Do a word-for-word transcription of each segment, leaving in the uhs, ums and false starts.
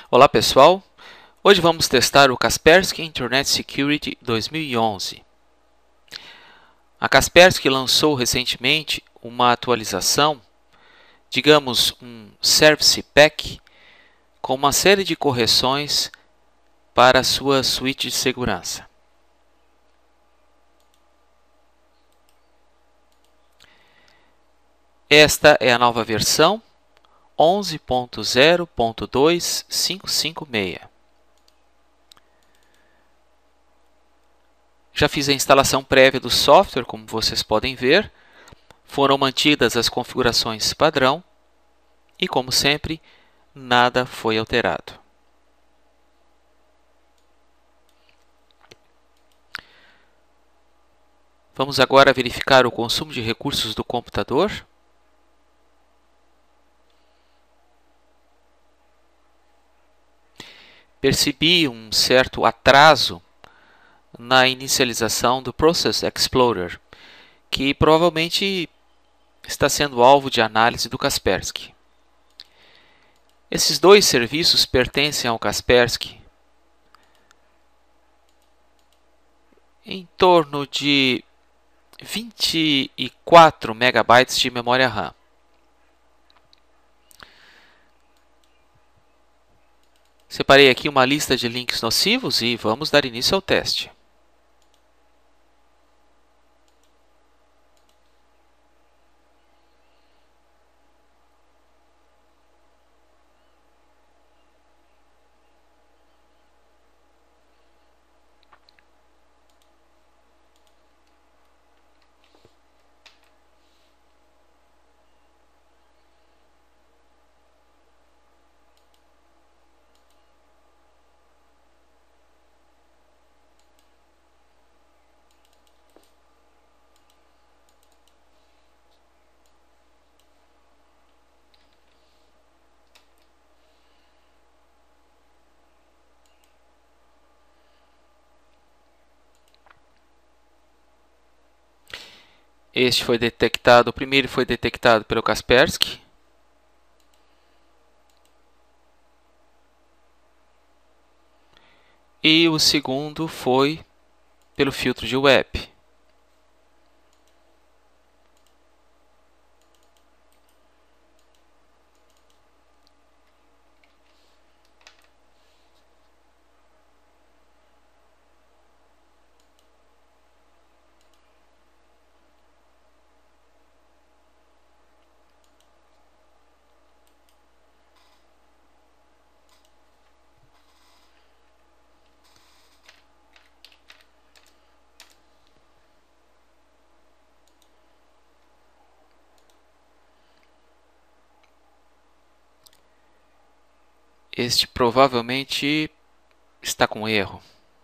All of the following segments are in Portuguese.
Olá pessoal, hoje vamos testar o Kaspersky Internet Security dois mil e onze. A Kaspersky lançou recentemente uma atualização, digamos um Service Pack, com uma série de correções para a sua suíte de segurança. Esta é a nova versão onze ponto zero ponto dois ponto quinhentos e cinquenta e seis. Já fiz a instalação prévia do software, como vocês podem ver. Foram mantidas as configurações padrão e, como sempre, nada foi alterado. Vamos agora verificar o consumo de recursos do computador. Percebi um certo atraso na inicialização do Process Explorer, que provavelmente está sendo alvo de análise do Kaspersky. Esses dois serviços pertencem ao Kaspersky em torno de vinte e quatro megabytes de memória RAM. Separei aqui uma lista de links nocivos e vamos dar início ao teste. Este foi detectado, o primeiro foi detectado pelo Kaspersky. E o segundo foi pelo filtro de web. Este provavelmente está com erro.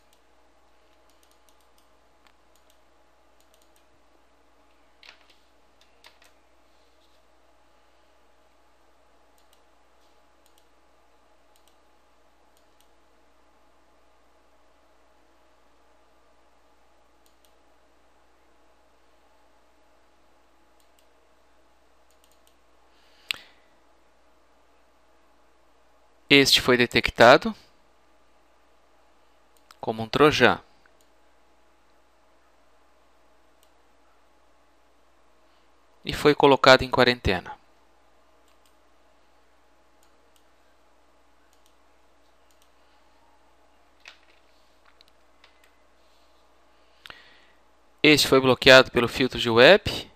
Este foi detectado como um trojan e foi colocado em quarentena. Este foi bloqueado pelo filtro de web.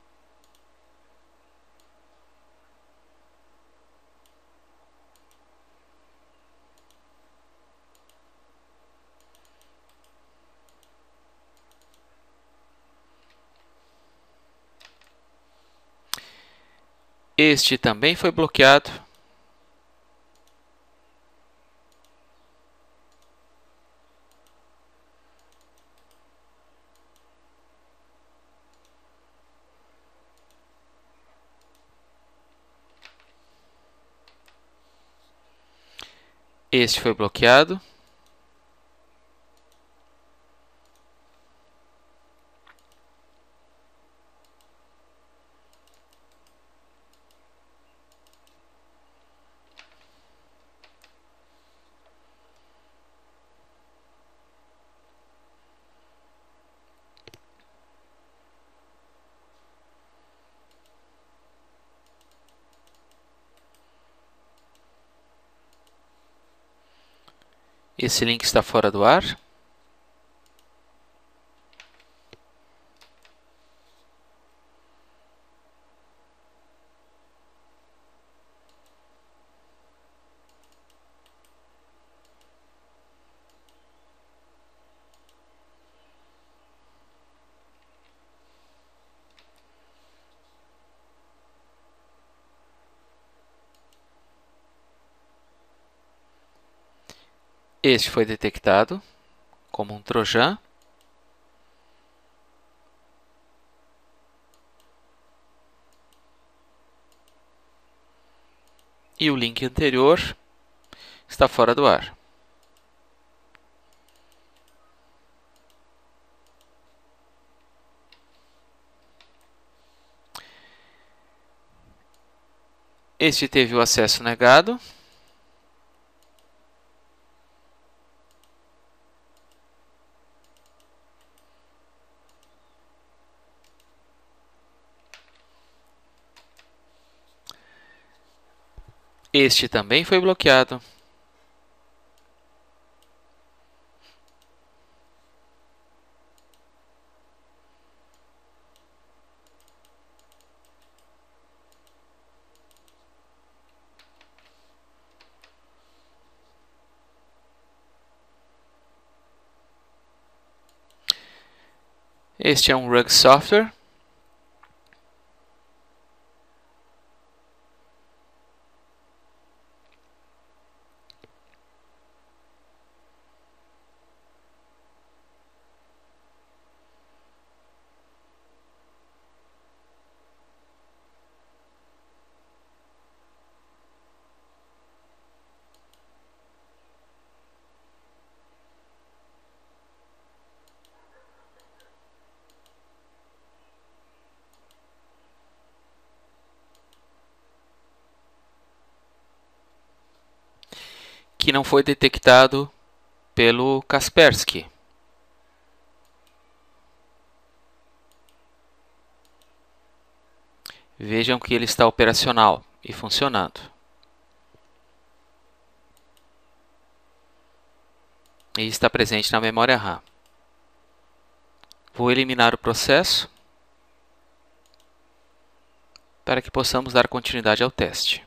Este também foi bloqueado. Este foi bloqueado. Esse link está fora do ar. Este foi detectado como um trojan. E o link anterior está fora do ar. Este teve o acesso negado. Este também foi bloqueado. Este é um Rug Software. Que não foi detectado pelo Kaspersky. Vejam que ele está operacional e funcionando. E está presente na memória RAM. Vou eliminar o processo para que possamos dar continuidade ao teste.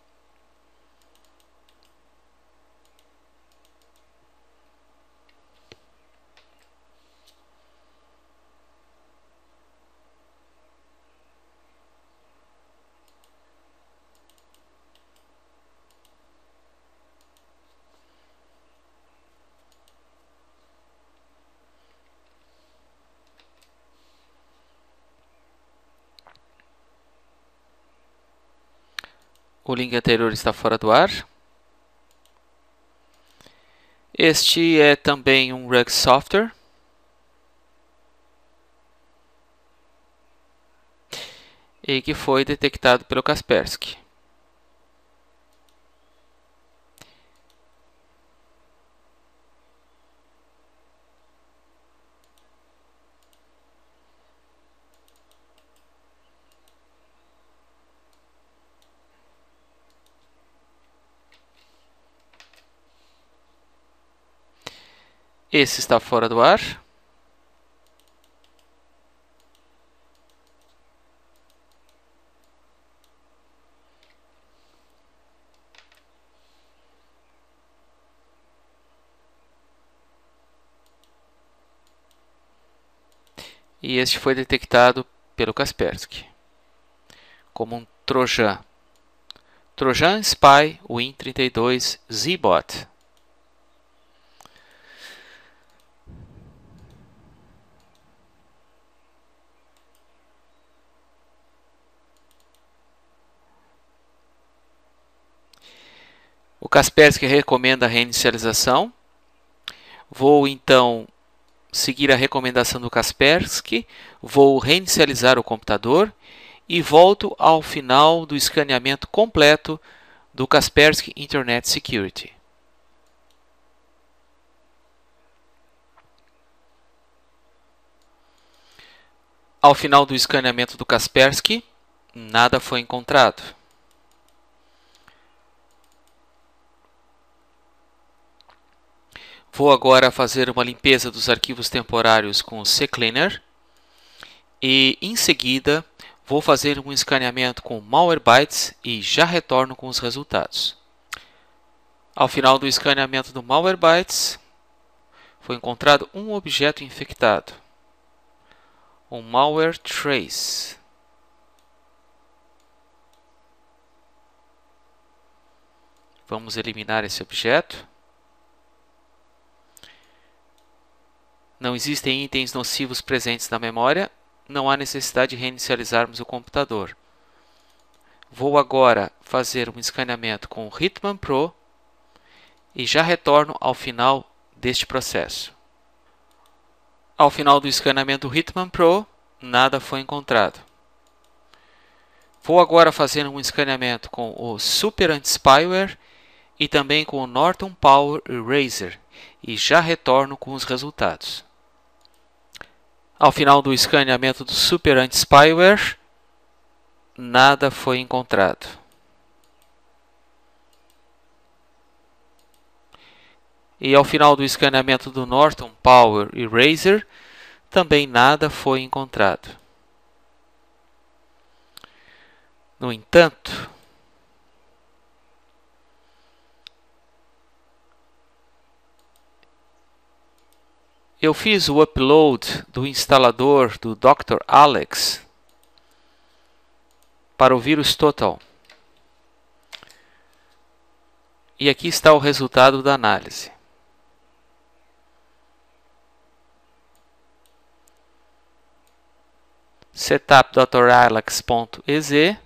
O link anterior está fora do ar. Este é também um Rug Software. E que foi detectado pelo Kaspersky. Esse está fora do ar. E este foi detectado pelo Kaspersky como um trojan. Trojan Spy Win trinta e dois Z-Bot. O Kaspersky recomenda a reinicialização. Vou então seguir a recomendação do Kaspersky, vou reinicializar o computador e volto ao final do escaneamento completo do Kaspersky Internet Security. Ao final do escaneamento do Kaspersky, nada foi encontrado. Vou agora fazer uma limpeza dos arquivos temporários com o CCleaner e, em seguida, vou fazer um escaneamento com Malwarebytes e já retorno com os resultados. Ao final do escaneamento do Malwarebytes, foi encontrado um objeto infectado, um malware trace. Vamos eliminar esse objeto. Não existem itens nocivos presentes na memória, não há necessidade de reinicializarmos o computador. Vou agora fazer um escaneamento com o Hitman Pro e já retorno ao final deste processo. Ao final do escaneamento do Hitman Pro, nada foi encontrado. Vou agora fazer um escaneamento com o Super Anti-Spyware e também com o Norton Power Eraser e já retorno com os resultados. Ao final do escaneamento do Super Anti-Spyware, nada foi encontrado. E ao final do escaneamento do Norton Power Eraser, também nada foi encontrado. No entanto, eu fiz o upload do instalador do doutor Alex para o vírus Total. E aqui está o resultado da análise. setup doutor alex ponto e z.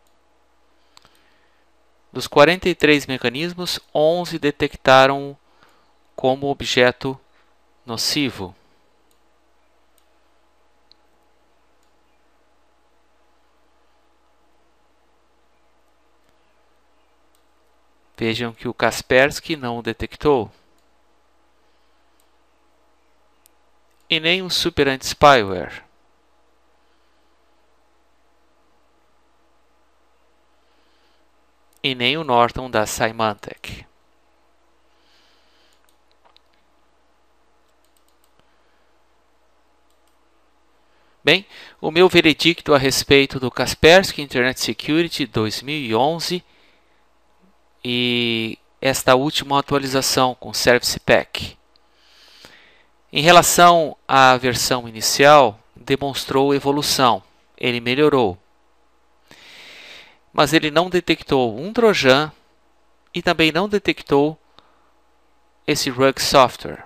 Dos quarenta e três mecanismos, onze detectaram como objeto nocivo. Vejam que o Kaspersky não o detectou. E nem o Super Anti-Spyware. E nem o Norton da Symantec. Bem, o meu veredicto a respeito do Kaspersky Internet Security dois mil e onze e esta última atualização com Service Pack. Em relação à versão inicial, demonstrou evolução, ele melhorou. Mas ele não detectou um Trojan e também não detectou esse Rug Software.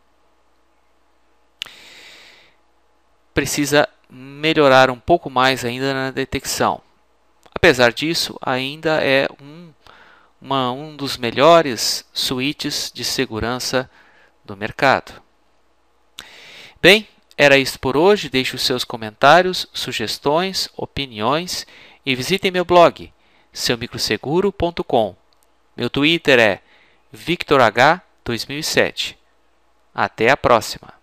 Precisa melhorar um pouco mais ainda na detecção. Apesar disso, ainda é um, uma, um dos melhores suítes de segurança do mercado. Bem, era isso por hoje. Deixe os seus comentários, sugestões, opiniões e visitem meu blog, seu micro seguro ponto com. Meu Twitter é victor h dois mil e sete. Até a próxima!